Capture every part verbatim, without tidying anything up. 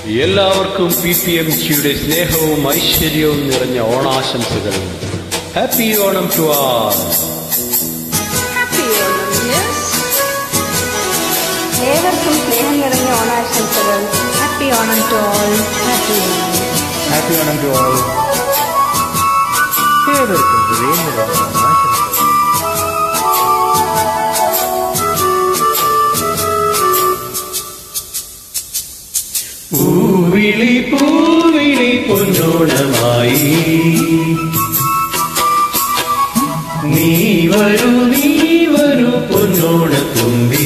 എല്ലാവർക്കും P P M സിയുടെ സ്നേഹവും ഐശ്വര്യവും നിറഞ്ഞ ഓണാശംസകൾ. Happy Onam to all. ഏവർക്കും സ്നേഹം നിറഞ്ഞ ഓണാശംസകൾ. Happy Onam to all. Happy happy Onam to all. ഏവർക്കും ഹൃദയം നിറഞ്ഞ ഓണാശംസകൾ. പൂവിളി പൂവിളി പൊന്നോണമായി നീ വരൂ നീ വരൂ പൊന്നോണത്തുമ്പി.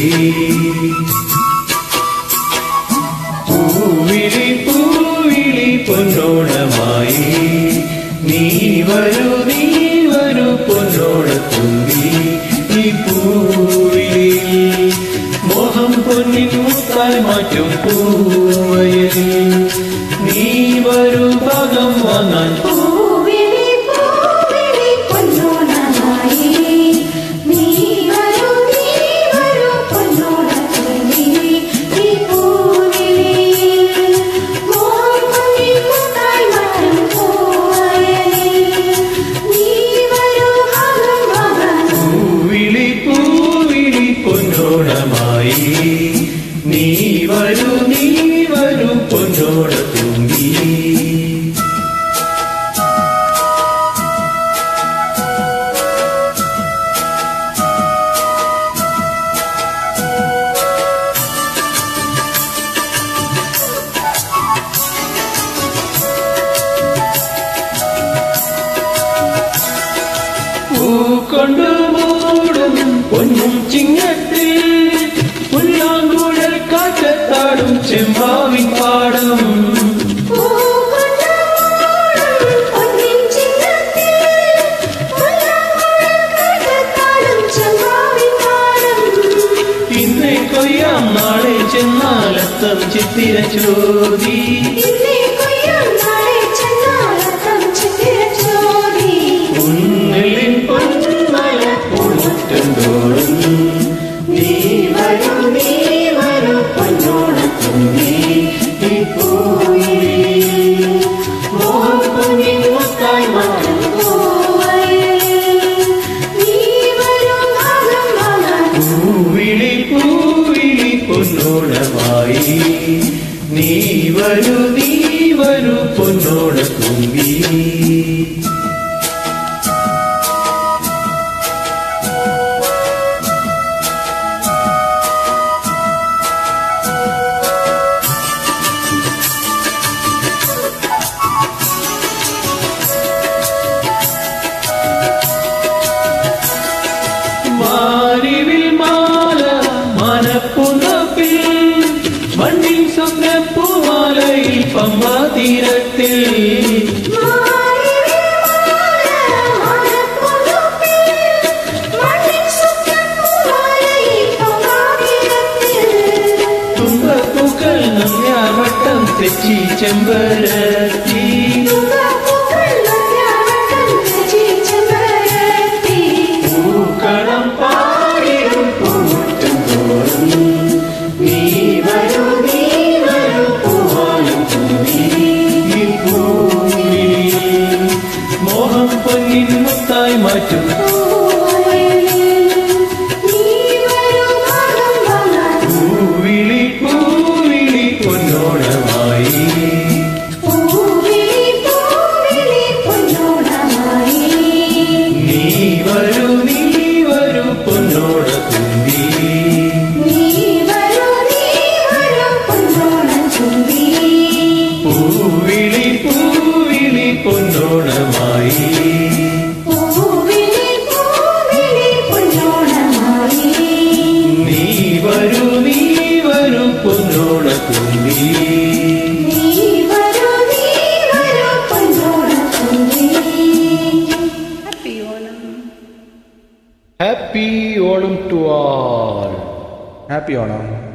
പൂവിളി പൂവിളി പൊന്നോണമായി നീ വരൂ നീ വരൂ പൊന്നോണത്തുമ്പി. ഈ പൂവിളി മോഹം പൊന്നിൻ മുത്തായി മാറ്റും പൂവയലിൽ നീ വരൂ ഭാഗം വാങ്ങാൻ. നീ വരൂ നീ വരൂ പൊന്നോണത്തുമ്പി. പൂക്കൊണ്ടു മൂടും പൊന്നും ചിങ്ങത്തിൽ പുല്ലാങ്കുഴൽ കാറ്റത്താടും ചെമ്പാവിൻ പാടം. ഇന്നേ കൊയ്യാം നാളെ ചെന്നാലത്തം ചിത്തിര ചോദി. ഉന്നെല്ലിൻ പൊന്മല പൂമുറ്റന്തോറും നീ വരൂ നീ വരൂ പൊന്നോണത്തുമ്പി. ഈ പൂവിളിയിൽ മോഹം പൊന്നിൻ മുത്തായി മാറും പൂവിളി പൂവിളി പൊന്നോണമായി നീ വരൂ നീ വരൂ പൊന്നോണത്തുമ്പി. മാരിവിൽ മാല മനപ്പുറപ്പിൽ മണ്ണിൻ സ്വപ്നപ്പൂമാലയിൽ പമ്പാ തീരത്തിൽ. തുമ്പപ്പൂക്കൾ നമ്മയാവട്ടം തെച്ചി ചെമ്പരത്തി. പൂക്കളം പാടിടും പൂമുറ്റന്തോറും നീ വരൂ നീ വരൂ പൂവാലും തുമ്പി. ഈ പൂവിളിയിൽ മോഹം പൊന്നിൻ മുത്തായി മാറ്റും പൂവിളി പൂവിളി പൊന്നോണമായി. നീ വരൂ നീ വരൂ പൊന്നോണത്തുമ്പി. പൂവിളി പൂവിളി പൊന്നോണമായി. നീ വരൂ നീ വരൂ പൊന്നോണത്തുമ്പി. Happy Onam to all. Happy Onam.